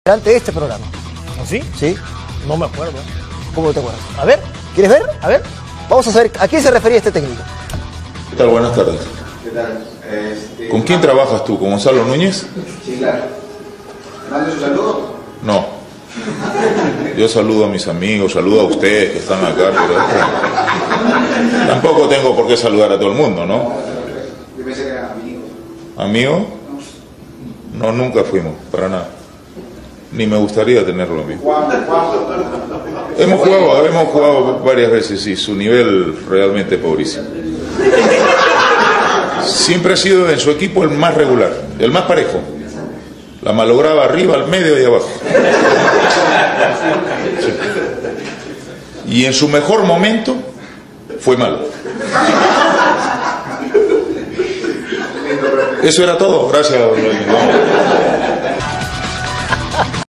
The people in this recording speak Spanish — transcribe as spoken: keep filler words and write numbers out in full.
Durante este programa. ¿Así? ¿Sí? No me acuerdo. ¿Cómo no te acuerdas? A ver, ¿Quieres ver? a ver. Vamos a saber a quién se refería este técnico. ¿Qué tal? Buenas tardes. ¿Qué tal? Este, ¿Con quién trabajas tú? ¿Con Gonzalo Núñez? Sí, claro. ¿Mande su saludo? No. Yo saludo a mis amigos, saludo a ustedes que están acá, pero tampoco tengo por qué saludar a todo el mundo, ¿no? Yo pensé que era amigo. ¿Amigo? No, nunca fuimos, para nada. Ni me gustaría tenerlo amigo. Juan, Juan. Hemos jugado, hemos jugado varias veces y su nivel realmente pobrísimo. Siempre ha sido en su equipo el más regular, el más parejo. La malograba arriba, al medio y abajo. Sí. Y en su mejor momento fue malo. Eso era todo. Gracias.